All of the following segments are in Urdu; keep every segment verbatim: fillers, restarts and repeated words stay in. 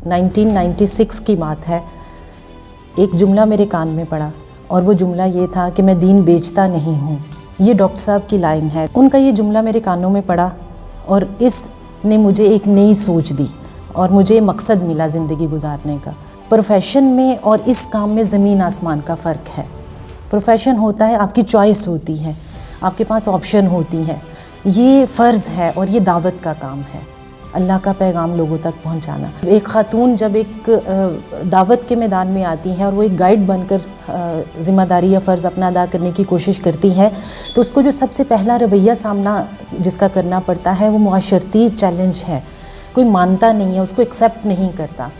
नाइनटीन नाइंटी सिक्स की बात है। एक जुमला मेरे कान में पड़ा और वो जुमला ये था कि मैं दीन बेचता नहीं हूँ। ये डॉक्टर साहब की लाइन है। उनका ये जुमला मेरे कानों में पड़ा और इसने मुझे एक नई सोच दी और मुझे मकसद मिला ज़िंदगी गुजारने का। प्रोफेशन में और इस काम में ज़मीन आसमान का फ़र्क है। प्रोफेशन होता है, आपकी चॉइस होती है, आपके पास ऑप्शन होती है। ये फ़र्ज़ है और ये दावत का काम है, अल्लाह का पैगाम लोगों तक पहुंचाना। एक ख़ातून जब एक दावत के मैदान में आती है और वो एक गाइड बनकर ज़िम्मेदारी या फ़र्ज़ अपना अदा करने की कोशिश करती है, तो उसको जो सबसे पहला रवैया सामना जिसका करना पड़ता है वो मुआशरती चैलेंज है। कोई मानता नहीं है, उसको एक्सेप्ट नहीं करता।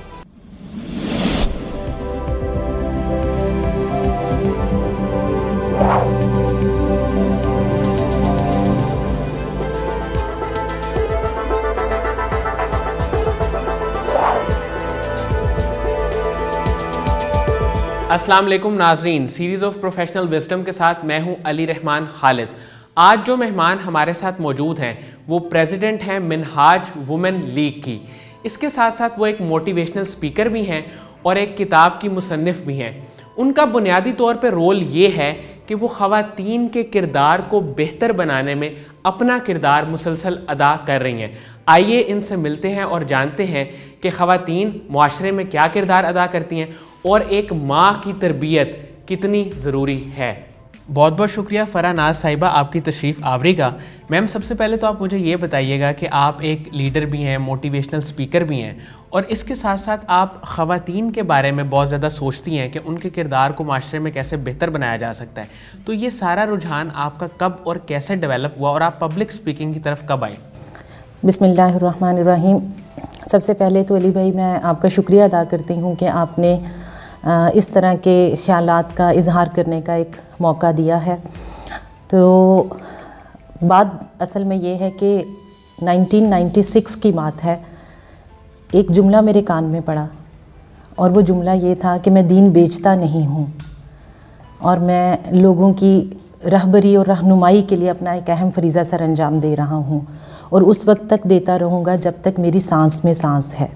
अस्सलाम वालेकुम नाजरीन, सीरीज़ ऑफ प्रोफेशनल विजडम के साथ मैं हूं अली रहमान खालिद। आज जो मेहमान हमारे साथ मौजूद हैं वो प्रेसिडेंट हैं मिनहाज वुमेन लीग की। इसके साथ साथ वो एक मोटिवेशनल स्पीकर भी हैं और एक किताब की मुसन्निफ़ भी हैं। उनका बुनियादी तौर पे रोल ये है कि वो ख़वातीन के किरदार को बेहतर बनाने में अपना किरदार मुसलसल अदा कर रही हैं। आइए इनसे मिलते हैं और जानते हैं कि ख़वातीन मुआशरे में क्या किरदार अदा करती हैं और एक माँ की तरबियत कितनी ज़रूरी है। बहुत बहुत शुक्रिया फ़रा नाज साहिबा आपकी तशरीफ़ आवरी का। मैम, सबसे पहले तो आप मुझे ये बताइएगा कि आप एक लीडर भी हैं, मोटिवेशनल स्पीकर भी हैं और इसके साथ साथ आप ख़वातीन के बारे में बहुत ज़्यादा सोचती हैं कि उनके किरदार को माशरे में कैसे बेहतर बनाया जा सकता है। तो ये सारा रुझान आपका कब और कैसे डेवलप हुआ और आप पब्लिक स्पीकिंग की तरफ कब आए? बिस्मिल्लाहिर्रहमानिर्रहीम। सबसे पहले तो अली भाई मैं आपका शुक्रिया अदा करती हूँ कि आपने इस तरह के ख़यालात का इजहार करने का एक मौका दिया है। तो बात असल में ये है कि नाइनटीन नाइंटी सिक्स की बात है। एक जुमला मेरे कान में पड़ा और वो जुमला ये था कि मैं दीन बेचता नहीं हूँ और मैं लोगों की रहबरी और रहनुमाई के लिए अपना एक अहम फरीज़ा सर अंजाम दे रहा हूँ और उस वक्त तक देता रहूँगा जब तक मेरी सांस में सांस है,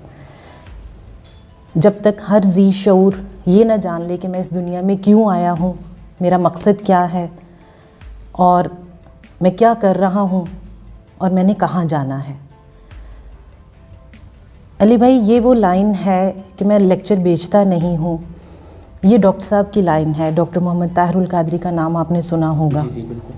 जब तक हर जी शऊर ये ना जान ले कि मैं इस दुनिया में क्यों आया हूँ, मेरा मकसद क्या है और मैं क्या कर रहा हूँ और मैंने कहाँ जाना है। अली भाई, ये वो लाइन है कि मैं लेक्चर बेचता नहीं हूँ, ये डॉक्टर साहब की लाइन है। डॉक्टर मोहम्मद ताहिरुल कादरी का नाम आपने सुना होगा। जी जी बिल्कुल।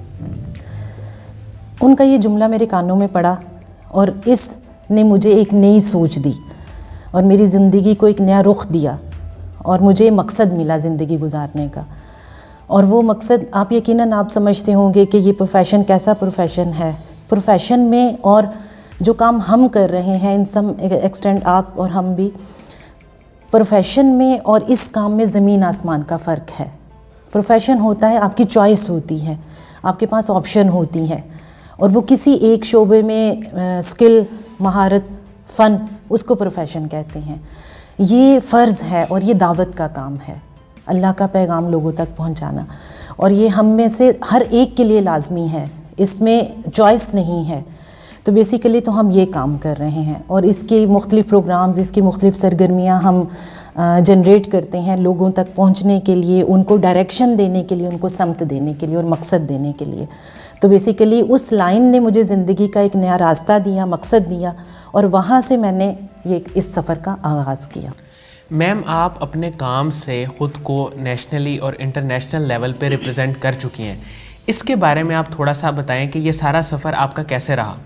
उनका ये जुमला मेरे कानों में पड़ा और इसने मुझे एक नई सोच दी और मेरी ज़िंदगी को एक नया रुख दिया और मुझे मकसद मिला ज़िंदगी गुजारने का। और वो मकसद आप यकीनन आप समझते होंगे कि ये प्रोफेशन कैसा प्रोफेशन है। प्रोफेशन में और जो काम हम कर रहे हैं इन सम एक्सटेंड आप और हम भी, प्रोफेशन में और इस काम में ज़मीन आसमान का फ़र्क है। प्रोफेशन होता है, आपकी चॉइस होती है, आपके पास ऑप्शन होती है और वो किसी एक शोबे में स्किल, महारत, फ़न, उसको प्रोफेशन कहते हैं। ये फ़र्ज़ है और ये दावत का काम है, अल्लाह का पैगाम लोगों तक पहुंचाना। और ये हम में से हर एक के लिए लाजमी है, इसमें चॉइस नहीं है। तो बेसिकली तो हम ये काम कर रहे हैं और इसके मुख्तलिफ़ प्रोग्राम्स, इसकी मुख्तलिफ़ सरगर्मियाँ हम जनरेट करते हैं लोगों तक पहुँचने के लिए, उनको डायरेक्शन देने के लिए, उनको समत देने के लिए और मकसद देने के लिए। तो बेसिकली उस लाइन ने मुझे ज़िंदगी का एक नया रास्ता दिया, मकसद दिया और वहाँ से मैंने ये इस सफ़र का आगाज़ किया। मैम, आप अपने काम से ख़ुद को नेशनली और इंटरनेशनल लेवल पे रिप्रेजेंट कर चुकी हैं। इसके बारे में आप थोड़ा सा बताएं कि ये सारा सफ़र आपका कैसे रहा?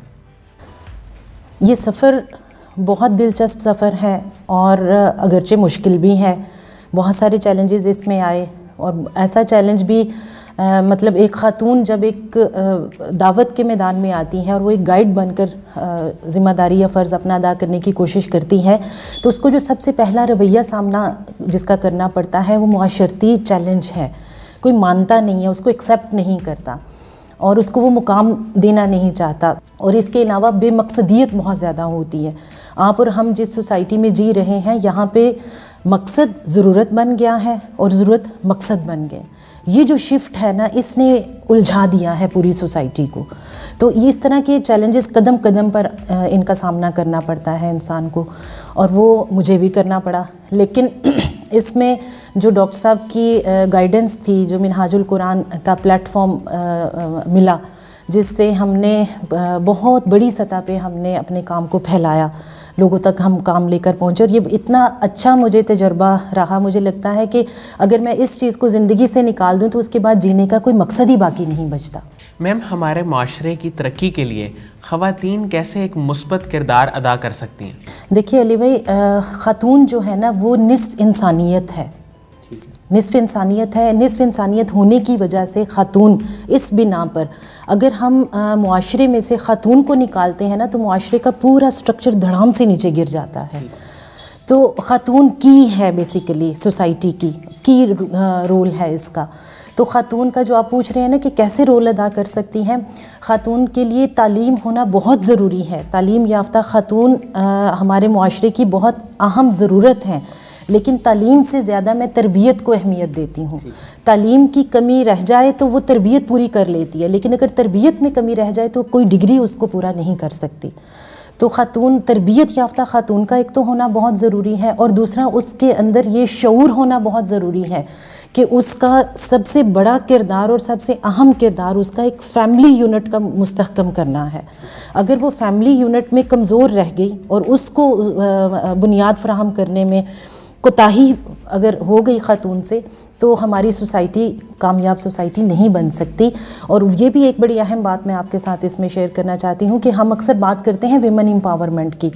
ये सफ़र बहुत दिलचस्प सफ़र है और अगरचे मुश्किल भी है। बहुत सारे चैलेंजेस इसमें आए और ऐसा चैलेंज भी आ, मतलब एक ख़ातून जब एक आ, दावत के मैदान में आती है और वो एक गाइड बनकर ज़िम्मेदारी या फ़र्ज़ अपना अदा करने की कोशिश करती है, तो उसको जो सबसे पहला रवैया सामना जिसका करना पड़ता है वो मुआशरती चैलेंज है। कोई मानता नहीं है, उसको एक्सेप्ट नहीं करता और उसको वो मुकाम देना नहीं चाहता। और इसके अलावा बेमकसदियत बहुत ज़्यादा होती है। आप और हम जिस सोसाइटी में जी रहे हैं, यहाँ पे मकसद ज़रूरत बन गया है और ज़रूरत मकसद बन गए। یہ جو شفٹ ہے نا اس نے الجھا دیا ہے پوری سوسائٹی کو. تو اس طرح کے چیلنجز قدم قدم پر ان کا سامنا کرنا پڑتا ہے انسان کو, اور وہ مجھے بھی کرنا پڑا. لیکن اس میں جو ڈاکٹر صاحب کی گائیڈنس تھی, جو منہاج القرآن کا پلیٹ فارم ملا, جس سے ہم نے بہت بڑی سطح پہ ہم نے اپنے کام کو پھیلایا, لوگوں تک ہم کام لے کر پہنچے, اور یہ اتنا اچھا مجھے تجربہ رہا. مجھے لگتا ہے کہ اگر میں اس چیز کو زندگی سے نکال دوں تو اس کے بعد جینے کا کوئی مقصد ہی باقی نہیں بچتا. میم, ہمارے معاشرے کی ترقی کے لیے خواتین کیسے ایک مثبت کردار ادا کر سکتی ہیں؟ دیکھیے علی بھائی, خاتون جو ہے نا وہ نصف انسانیت ہے, نصف انسانیت ہے. نصف انسانیت ہونے کی وجہ سے خاتون اس بنا پر اگر ہم معاشرے میں سے خاتون کو نکالتے ہیں نا تو معاشرے کا پورا سٹرکچر دھڑام سے نیچے گر جاتا ہے. تو خاتون کی ہے بیسیکلی سوسائٹی کی کی رول ہے اس کا. تو خاتون کا جو آپ پوچھ رہے ہیں نا کہ کیسے رول ادا کر سکتی ہیں, خاتون کے لیے تعلیم ہونا بہت ضروری ہے. تعلیم یافتہ خاتون ہمارے معاشرے کی بہت اہم ضرورت ہیں, لیکن تعلیم سے زیادہ میں تربیت کو اہمیت دیتی ہوں. تعلیم کی کمی رہ جائے تو وہ تربیت پوری کر لیتی ہے, لیکن اگر تربیت میں کمی رہ جائے تو کوئی ڈگری اس کو پورا نہیں کر سکتی. تو خاتون, تربیت یافتہ خاتون کا ایک تو ہونا بہت ضروری ہے, اور دوسرا اس کے اندر یہ شعور ہونا بہت ضروری ہے کہ اس کا سب سے بڑا کردار اور سب سے اہم کردار اس کا ایک فیملی یونٹ کا مستحکم کرنا ہے. اگر وہ فیملی یونٹ میں کمزور رہ گئی اور اس کو بنیاد فراہم کرنے میں کوتاہی اگر ہو گئی خاتون سے, تو ہماری سوسائٹی کامیاب سوسائٹی نہیں بن سکتی. اور یہ بھی ایک بڑی اہم بات میں آپ کے ساتھ اس میں شیئر کرنا چاہتی ہوں کہ ہم اکثر بات کرتے ہیں ویمن امپاورمنٹ کی,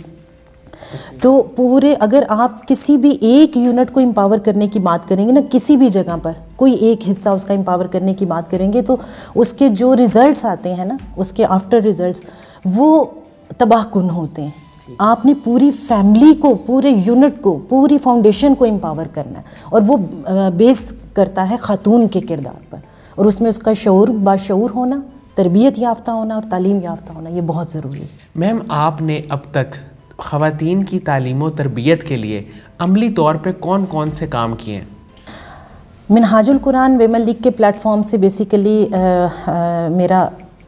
تو پورے اگر آپ کسی بھی ایک یونٹ کو امپاور کرنے کی بات کریں گے نا, کسی بھی جگہ پر کوئی ایک حصہ اس کا امپاور کرنے کی بات کریں گے, تو اس کے جو ریزلٹس آتے ہیں نا, اس کے آفٹر ریزلٹس وہ تباہ کن ہوتے ہیں. آپ نے پوری فیملی کو, پورے یونٹ کو, پوری فاؤنڈیشن کو امپاور کرنا ہے, اور وہ بیس کرتا ہے خاتون کے کردار پر, اور اس میں اس کا شعور, باشعور ہونا, تربیت یافتہ ہونا اور تعلیم یافتہ ہونا, یہ بہت ضروری ہے. میم, آپ نے اب تک خواتین کی تعلیم و تربیت کے لیے عملی طور پہ کون کون سے کام کیے ہیں؟ منہاج القرآن ویمن لیگ کے پلیٹ فارم سے بیسیکلی میرا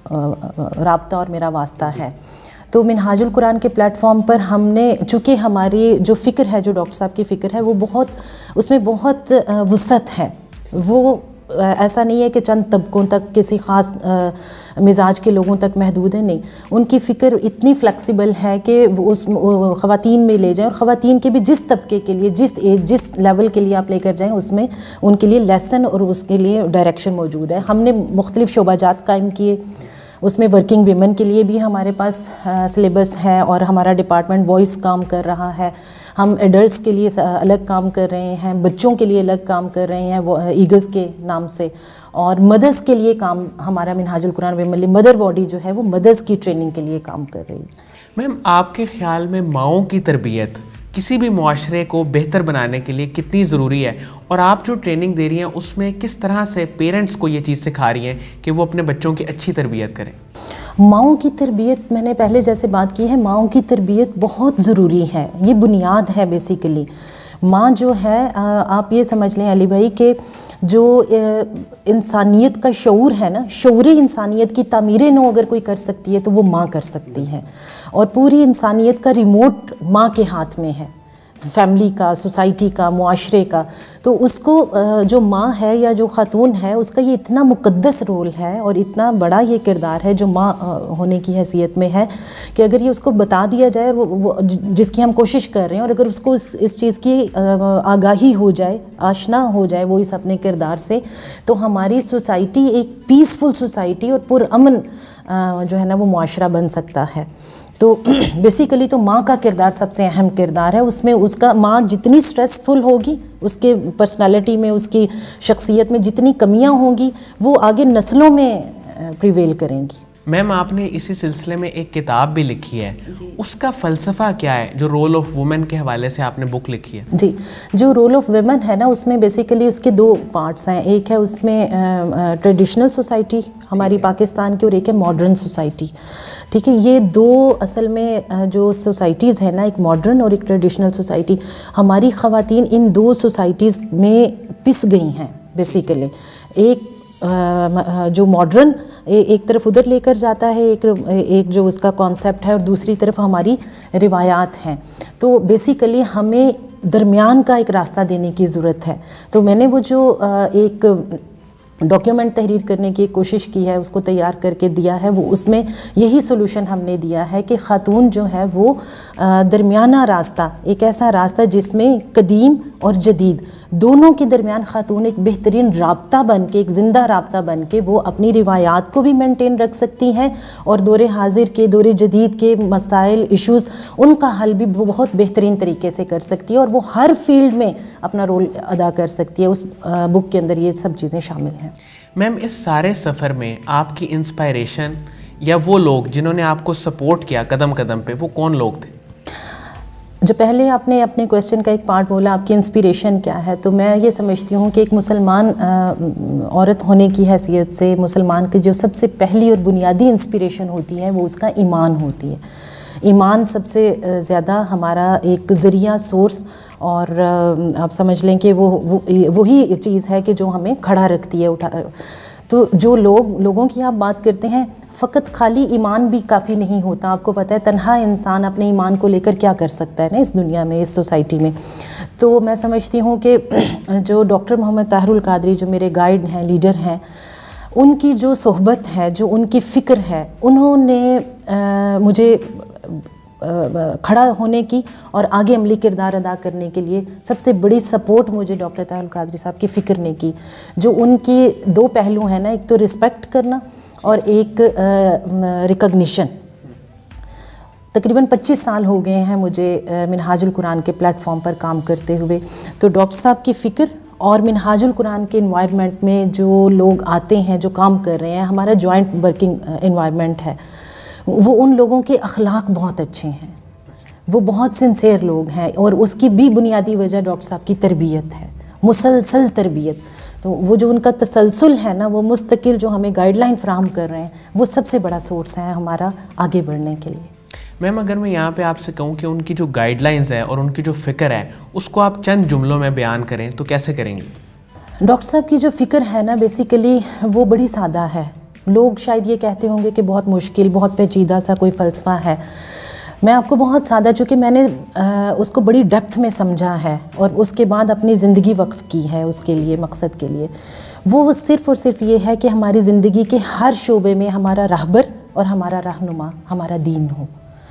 رابطہ اور میرا واسطہ ہے. تو منہاج القرآن کے پلیٹ فارم پر ہم نے, چونکہ ہماری جو فکر ہے, جو ڈاکٹر صاحب کی فکر ہے, وہ بہت, اس میں بہت وسعت ہے. وہ ایسا نہیں ہے کہ چند طبقوں تک, کسی خاص مزاج کے لوگوں تک محدود ہے, نہیں. ان کی فکر اتنی فلیکسیبل ہے کہ وہ اس خواتین میں لے جائیں, اور خواتین کے بھی جس طبقے کے لیے, جس ایج, جس لیول کے لیے آپ لے کر جائیں, اس میں ان کے لیے لیسن اور اس کے لیے ڈائریکشن موجود ہے. ہم نے مختلف شعبہ جات قائم کیے, اس میں ورکنگ ویمن کے لیے بھی ہمارے پاس سلیبس ہے, اور ہمارا ڈپارٹمنٹ وائس کام کر رہا ہے. ہم ایڈلٹس کے لیے الگ کام کر رہے ہیں, بچوں کے لیے الگ کام کر رہے ہیں ایگز کے نام سے, اور مدرس کے لیے کام ہمارا منہاج ul Quran women league mother body جو ہے وہ مدرس کی ٹریننگ کے لیے کام کر رہی ہے. میم, آپ کے خیال میں ماؤں کی تربیت کسی بھی معاشرے کو بہتر بنانے کے لیے کتنی ضروری ہے, اور آپ جو ٹریننگ دے رہی ہیں اس میں کس طرح سے پیرنٹس کو یہ چیز سکھا رہی ہیں کہ وہ اپنے بچوں کی اچھی تربیت کریں؟ ماؤں کی تربیت, میں نے پہلے جیسے بات کی ہے, ماؤں کی تربیت بہت ضروری ہے, یہ بنیاد ہے بیسیکلی. ماں جو ہے, آپ یہ سمجھ لیں علی بھائی کہ جو انسانیت کا شعور ہے نا, شعور انسانیت کی تعمیر نو اگر کوئی کر سکتی ہے تو وہ ماں کر سکتی ہے, اور پوری انسانیت کا ریموٹ ماں کے ہاتھ میں ہے, فیملی کا, سوسائٹی کا, معاشرے کا. تو اس کو جو ماں ہے یا جو خاتون ہے, اس کا یہ اتنا مقدس رول ہے اور اتنا بڑا یہ کردار ہے جو ماں ہونے کی حیثیت میں ہے, کہ اگر یہ اس کو بتا دیا جائے, اور وہ جس کی ہم کوشش کر رہے ہیں, اور اگر اس کو اس اس چیز کی آگاہی ہو جائے, آشنا ہو جائے وہ اس اپنے کردار سے, تو ہماری سوسائٹی ایک پیسفل سوسائٹی اور پرامن جو ہے نا وہ معاشرہ بن سکتا ہے. تو بیسیکلی تو ماں کا کردار سب سے اہم کردار ہے. اس میں اس کا, ماں جتنی سٹریسفل ہوگی, اس کے پرسنالٹی میں, اس کی شخصیت میں جتنی کمیاں ہوں گی, وہ آگے نسلوں میں پریویل کریں گی. میم, آپ نے اسی سلسلے میں ایک کتاب بھی لکھی ہے, اس کا فلسفہ کیا ہے جو رول آف وومن کے حوالے سے آپ نے بک لکھی ہے؟ جی, جو رول آف ویمن ہے نا, اس میں بیسیکلی اس کے دو پارٹس ہیں. ایک ہے اس میں ٹریڈیشنل سوسائٹی ہماری پاکستان کی, اور ایک ہے ماڈرن سوسائٹی. ٹھیک ہے, یہ دو اصل میں جو سوسائٹیز ہیں نا, ایک ماڈرن اور ایک ٹریڈیشنل سوسائٹی, ہماری خواتین ان دو سوسائٹیز میں پس گئی ہیں بیسیکلی. ایک جو ماڈرن ایک طرف ادھر لے کر جاتا ہے، ایک ایک جو اس کا کانسیپٹ ہے، اور دوسری طرف ہماری روایات ہیں. تو بیسیکلی ہمیں درمیان کا ایک راستہ دینے کی ضرورت ہے. تو میں نے وہ جو ایک ڈاکیومنٹ تحریر کرنے کی کوشش کی ہے، اس کو تیار کر کے دیا ہے، وہ اس میں یہی سولوشن ہم نے دیا ہے کہ خاتون جو ہے وہ درمیانہ راستہ، ایک ایسا راستہ جس میں قدیم اور جدید دونوں کے درمیان خاتون ایک بہترین رابطہ بن کے، ایک زندہ رابطہ بن کے وہ اپنی روایات کو بھی مینٹین رکھ سکتی ہیں، اور دور حاضر کے، دور جدید کے مسائل، ایشوز، ان کا حل بھی وہ بہت بہترین طریقے سے کر سکتی ہے، اور وہ ہر فیلڈ میں اپنا رول ادا کر سکتی ہے. اس بک کے اندر یہ سب چیزیں شامل ہیں. میم اس سارے سفر میں آپ کی انسپائریشن یا وہ لوگ جنہوں نے آپ کو سپورٹ کیا قدم قدم پہ، وہ کون لوگ تھے؟ جو پہلے آپ نے اپنے کویسچن کا ایک پارٹ بولا آپ کی انسپیریشن کیا ہے، تو میں یہ سمجھتی ہوں کہ ایک مسلمان عورت ہونے کی حیثیت سے مسلمان کی جو سب سے پہلی اور بنیادی انسپیریشن ہوتی ہے وہ اس کا ایمان ہوتی ہے. ایمان سب سے زیادہ ہمارا ایک ذریعہ، سورس، اور آپ سمجھ لیں کہ وہ وہی چیز ہے کہ جو ہمیں کھڑا رکھتی ہے، اٹھا. تو جو لوگ لوگوں کی آپ بات کرتے ہیں، فقط خالی ایمان بھی کافی نہیں ہوتا. آپ کو پتہ ہے تنہا انسان اپنے ایمان کو لے کر کیا کر سکتا ہے نا اس دنیا میں، اس سوسائٹی میں. تو میں سمجھتی ہوں کہ جو ڈاکٹر محمد طاہر القادری جو میرے گائیڈ ہیں، لیڈر ہیں، ان کی جو صحبت ہے، جو ان کی فکر ہے، انہوں نے مجھے کھڑا ہونے کی اور آگے عملی کردار ادا کرنے کے لیے سب سے بڑی سپورٹ مجھے ڈاکٹر طاہر القادری صاحب کی فکر نے کی. جو ان کی دو پہلو ہیں نا، ایک تو رسپیکٹ کرنا اور ایک ریکگنیشن. تقریباً پچیس سال ہو گئے ہیں مجھے منہاج القرآن کے پلیٹ فارم پر کام کرتے ہوئے. تو ڈاکٹر صاحب کی فکر اور منہاج القرآن کے انوائرمنٹ میں جو لوگ آتے ہیں، جو کام کر رہے ہیں، ہمارا جوائنٹ ورکنگ انوائرمنٹ ہے، وہ ان لوگوں کے اخلاق بہت اچھے ہیں، وہ بہت سنسیئر لوگ ہیں، اور اس کی بھی بنیادی وجہ ڈاکٹر صاحب کی تربیت ہے، مسلسل تربیت. تو وہ جو ان کا تسلسل ہے نا، وہ مستقل جو ہمیں گائیڈ لائن فراہم کر رہے ہیں، وہ سب سے بڑا سورس ہے ہمارا آگے بڑھنے کے لیے. میم اگر میں یہاں پہ آپ سے کہوں کہ ان کی جو گائیڈ لائنز ہیں اور ان کی جو فکر ہے اس کو آپ چند جملوں میں بیان کریں تو کیسے کریں گے؟ ڈاکٹر صاحب کی جو فکر ہے نا، بیسیکلی وہ بڑی سادہ ہے. لوگ شاید یہ کہتے ہوں گے کہ بہت مشکل، بہت پیچیدہ سا کوئی فلسفہ ہے. میں آپ کو بہت سادہ، چونکہ میں نے اس کو بڑی ڈیپتھ میں سمجھا ہے اور اس کے بعد اپنی زندگی وقف کی ہے اس کے لیے، مقصد کے لیے. وہ صرف اور صرف یہ ہے کہ ہماری زندگی کے ہر شعبے میں ہمارا راہبر اور ہمارا رہنما ہمارا دین ہو،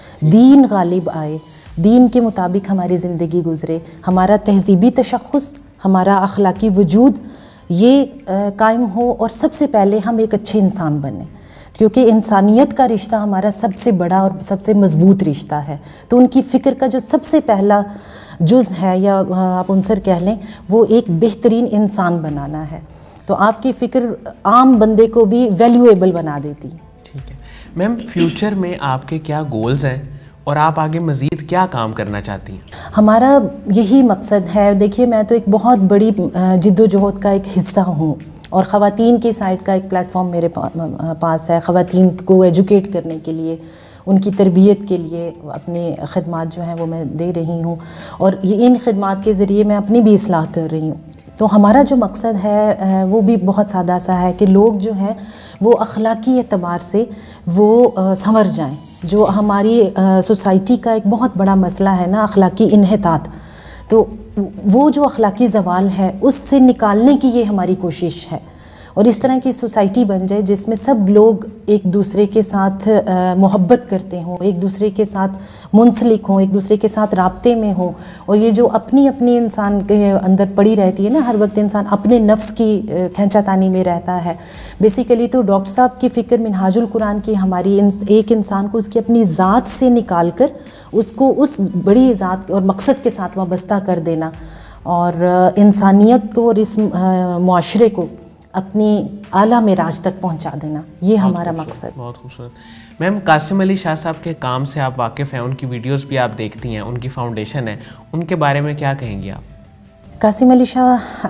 دین غالب آئے، دین کے مطابق ہماری زندگی گزرے، ہمارا تہذیبی تشخص، ہمارا اخلاقی وجود یہ قائم ہو، اور سب سے پہلے ہم ایک اچھے انسان بنیں، کیونکہ انسانیت کا رشتہ ہمارا سب سے بڑا اور سب سے مضبوط رشتہ ہے. تو ان کی فکر کا جو سب سے پہلا جز ہے، یا آپ عنصر کہہ لیں، وہ ایک بہترین انسان بنانا ہے. تو آپ کی فکر عام بندے کو بھی ویلیویبل بنا دیتی. ٹھیک ہے میم، فیوچر میں آپ کے کیا گولز ہیں اور آپ آگے مزید کیا کام کرنا چاہتی ہیں؟ ہمارا یہی مقصد ہے. دیکھیے، میں تو ایک بہت بڑی جد و جہد کا ایک حصہ ہوں، اور خواتین کی سائٹ کا ایک پلیٹ فارم میرے پاس ہے، خواتین کو ایجوکیٹ کرنے کے لیے، ان کی تربیت کے لیے اپنی خدمات جو ہیں وہ میں دے رہی ہوں، اور یہ ان خدمات کے ذریعے میں اپنی بھی اصلاح کر رہی ہوں. تو ہمارا جو مقصد ہے وہ بھی بہت سادہ سا ہے کہ لوگ جو ہیں وہ اخلاقی اعتبار سے وہ سنور جائیں. جو ہماری سوسائٹی کا ایک بہت بڑا مسئلہ ہے نا، اخلاقی انحطاط، تو وہ جو اخلاقی زوال ہے اس سے نکالنے کی یہ ہماری کوشش ہے، اور اس طرح کی سوسائٹی بن جائے جس میں سب لوگ ایک دوسرے کے ساتھ محبت کرتے ہوں، ایک دوسرے کے ساتھ منسلک ہوں، ایک دوسرے کے ساتھ رابطے میں ہوں. اور یہ جو اپنی اپنی انسان کے اندر پڑی رہتی ہے نا، ہر وقت انسان اپنے نفس کی کھینچا تانی میں رہتا ہے بیسیکلی. تو ڈاکٹر صاحب کی فکر منہاج القرآن کی ہماری ایک انسان کو اس کی اپنی ذات سے نکال کر اس کو اس بڑی ذات اور مقصد کے ساتھ وابستہ کر دینا، اور انسانیت کو اور اس معاشرے کو اپنی اعلیٰ معراج تک پہنچا دینا، یہ ہمارا مقصد. بہت خوبصورت. میم، قاسم علی شاہ صاحب کے کام سے آپ واقف ہیں، ان کی ویڈیوز بھی آپ دیکھتی ہیں، ان کی فاؤنڈیشن ہے، ان کے بارے میں کیا کہیں گی آپ؟ قاسم علی شاہ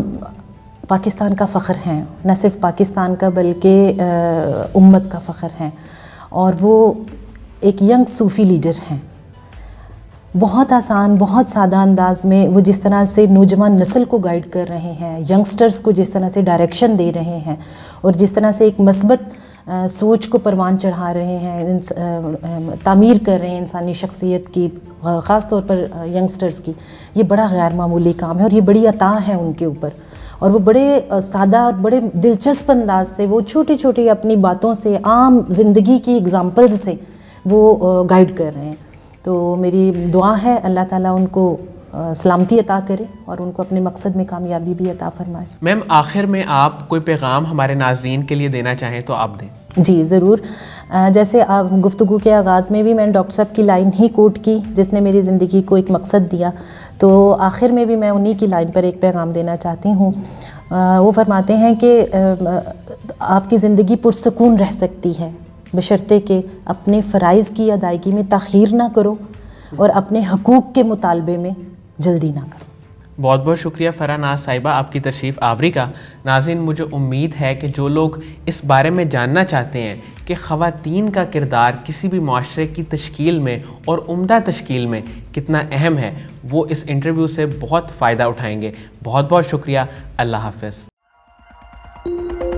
پاکستان کا فخر ہیں، نہ صرف پاکستان کا بلکہ امت کا فخر ہیں، اور وہ ایک ینگ صوفی لیڈر ہیں. بہت آسان، بہت سادہ انداز میں وہ جس طرح سے نوجوان نسل کو گائیڈ کر رہے ہیں، ینگسٹرز کو جس طرح سے ڈائریکشن دے رہے ہیں، اور جس طرح سے ایک مثبت سوچ کو پروان چڑھا رہے ہیں، تعمیر کر رہے ہیں انسانی شخصیت کی، خاص طور پر ینگسٹرز کی، یہ بڑا غیر معمولی کام ہے اور یہ بڑی عطا ہے ان کے اوپر. اور وہ بڑے سادہ اور بڑے دلچسپ انداز سے وہ چھوٹی چھوٹی اپنی باتوں سے، عام زندگی کی اگزامپلز سے وہ گائیڈ کر رہے ہیں. تو میری دعا ہے اللہ تعالیٰ ان کو سلامتی عطا کرے اور ان کو اپنے مقصد میں کامیابی بھی عطا فرمائے. میم آخر میں آپ کوئی پیغام ہمارے ناظرین کے لیے دینا چاہیں تو آپ دیں. جی ضرور. جیسے آپ گفتگو کے آغاز میں بھی میں نے ڈاکٹر صاحب کی لائن ہی کوٹ کی جس نے میری زندگی کو ایک مقصد دیا، تو آخر میں بھی میں انہی کی لائن پر ایک پیغام دینا چاہتی ہوں. وہ فرماتے ہیں کہ آپ کی زندگی پرسکون رہ سکتی ہے بشرطے کہ اپنے فرائض کی ادائیگی میں تاخیر نہ کرو اور اپنے حقوق کے مطالبے میں جلدی نہ کرو. بہت بہت شکریہ فرح ناز صاحبہ آپ کی تشریف آوری کا. ناظرین مجھے امید ہے کہ جو لوگ اس بارے میں جاننا چاہتے ہیں کہ خواتین کا کردار کسی بھی معاشرے کی تشکیل میں اور عمدہ تشکیل میں کتنا اہم ہے، وہ اس انٹرویو سے بہت فائدہ اٹھائیں گے. بہت بہت شکریہ. اللہ حافظ.